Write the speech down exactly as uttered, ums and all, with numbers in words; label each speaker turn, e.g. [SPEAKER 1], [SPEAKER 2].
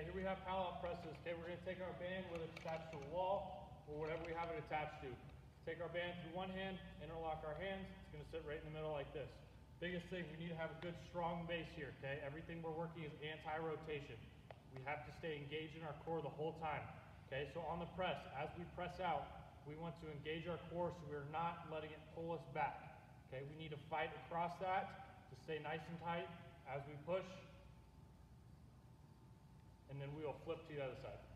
[SPEAKER 1] Okay, here we have parallel presses. Okay, we're gonna take our band, whether it's attached to a wall or whatever we have it attached to. Take our band through one hand, interlock our hands. It's gonna sit right in the middle like this. Biggest thing, we need to have a good strong base here, okay? Everything we're working is anti-rotation. We have to stay engaged in our core the whole time, okay? So on the press, as we press out, we want to engage our core so we're not letting it pull us back, okay? We need to fight across that to stay nice and tight as we push, and then we will flip to the other side.